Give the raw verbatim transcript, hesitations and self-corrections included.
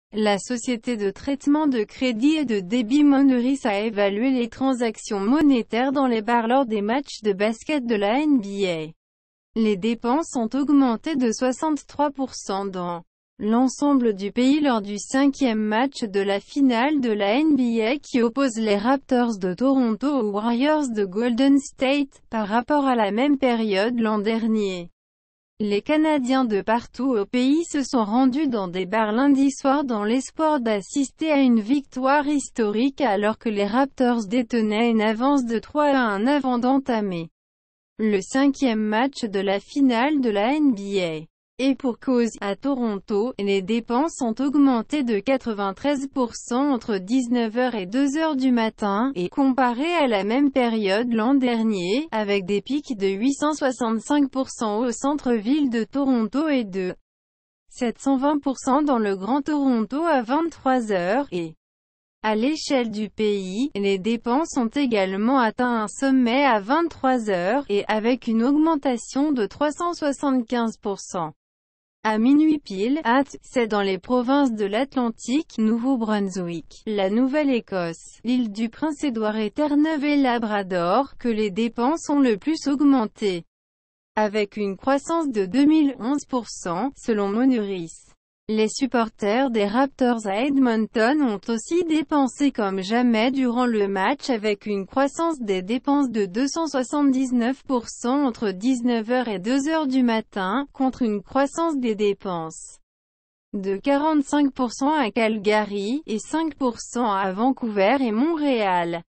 La société de traitement de crédit et de débit Moneris a évalué les transactions monétaires dans les bars lors des matchs de basket de la N B A. Les dépenses ont augmenté de soixante-trois pour cent dans l'ensemble du pays lors du cinquième match de la finale de la N B A qui oppose les Raptors de Toronto aux Warriors de Golden State, par rapport à la même période l'an dernier. Les Canadiens de partout au pays se sont rendus dans des bars lundi soir dans l'espoir d'assister à une victoire historique alors que les Raptors détenaient une avance de trois à un avant d'entamer le cinquième match de la finale de la N B A. Et pour cause, à Toronto, les dépenses ont augmenté de quatre-vingt-treize pour cent entre dix-neuf heures et deux heures du matin, et comparé à la même période l'an dernier, avec des pics de huit cent soixante-cinq pour cent au centre-ville de Toronto et de sept cent vingt pour cent dans le Grand Toronto à vingt-trois heures, et à l'échelle du pays, les dépenses ont également atteint un sommet à vingt-trois heures, et avec une augmentation de trois cent soixante-quinze pour cent. À minuit pile, at, c'est dans les provinces de l'Atlantique, Nouveau-Brunswick, la Nouvelle-Écosse, l'île du Prince-Édouard et Terre-Neuve et Labrador, que les dépenses ont le plus augmenté, avec une croissance de deux mille onze pour cent, selon Moneris. Les supporters des Raptors à Edmonton ont aussi dépensé comme jamais durant le match avec une croissance des dépenses de deux cent soixante-dix-neuf pour cent entre dix-neuf heures et deux heures du matin, contre une croissance des dépenses de quarante-cinq pour cent à Calgary, et cinq pour cent à Vancouver et Montréal.